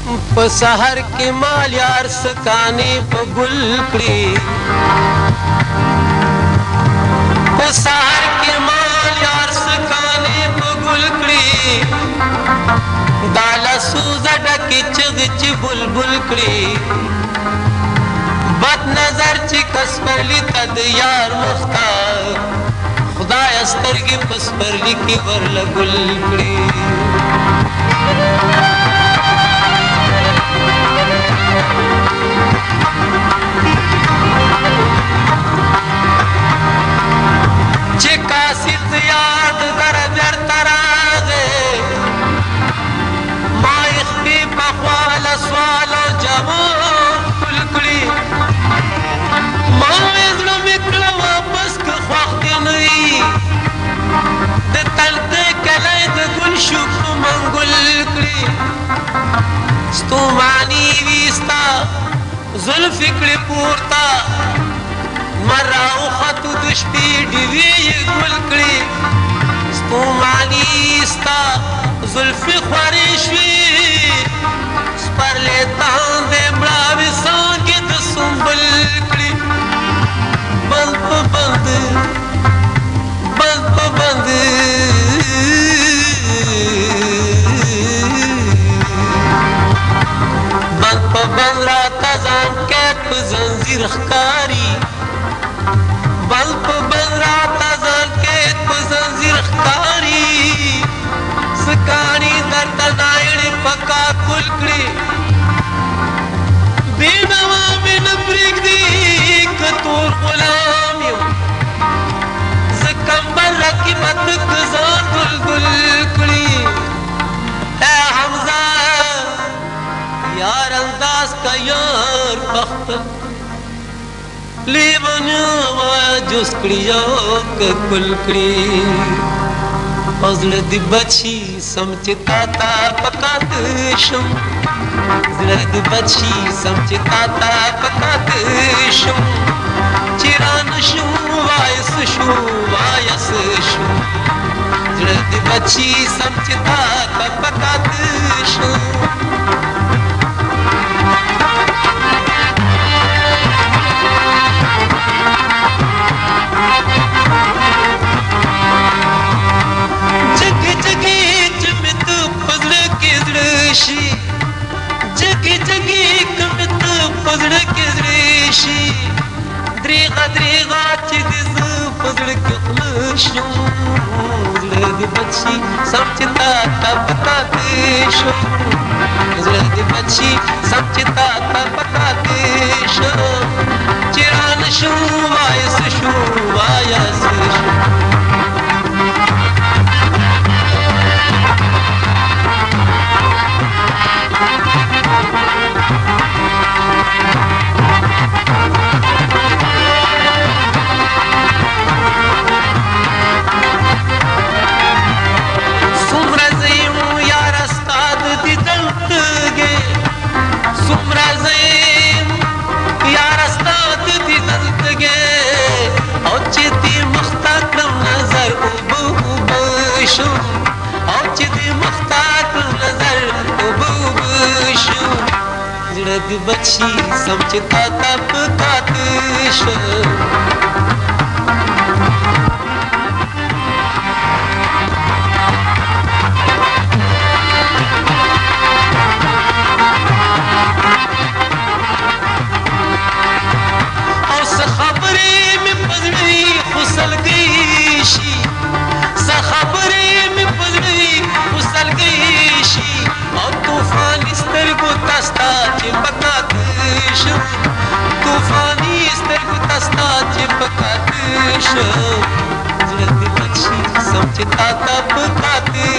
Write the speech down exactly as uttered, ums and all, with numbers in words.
په سحر کې مال یار سکانې په ګل کړي په سحر کې مال یار سکانې په ګل کړي دا لاسوزه ډکې چغې چې بلبل کړي بد نظر چې کس پرلی ته د یار مخته خدای سترګې په سپرلي کې ورله ګل کړي چې قاصد یاد در بیرته راغی ما یې خپې پخوا له سوالو جواب ښکل کړي ما مې زړه مې کړه واپس که خوښ دې نه وي د تلدې کلی د ګل شو په منګل کړي ستوماني وي ستا زلفې کړې پورته لمر راوختو د شپې ډیوې یې ګل کړې ستوماني ستا زلفې خورې شوې سپرلی تاندې مړاوې څانګې د سنبل کړې بند په بند بند په بند بند په بند راته ځان قید په زنځیر ښکاري بند په بند راته ځان قید په زنځیر ښکاري څه کاڼي درته نایړې په کاکل کړې بېنوا مې نه پرېږدي که تور غلام یم زه کمبل رقیبت که ځان دلدل کړي اے حمزه یار انداز کا یار پخپل لیونیا وایا جوس کړي یو که کل کړي او زړه دې بچي سم چې تا ته پکاته شم زړه دې بچي سم چې تا ته پکاته شم چې رانه شم وایه څه شو وایه څه شو زړه دې بچي سم چې تا ته پکاته شم جگی جگی کم ته پزړه کې زړه شي درېغه درېغه چې دې زه پزړه کې خلاص شم زړه دې بچي سم چې تا ته پکاته شم زړه دې بچي سم چې تا ته پکاته شم چې رانه شم وایه څه شو وایه څه شو زړه دې بچي سم چې تا ته پکاته شم او څه خبرې مې په زړه وي خو سلګۍ شي څه خبرې مې په زړه وي خو سلګۍ شي او طوفاني سترګو ته ستا چې پکاته شم طوفاني سترګو ته ستا چې پکاته شم زړه دې بچي سم چې تا ته پکاته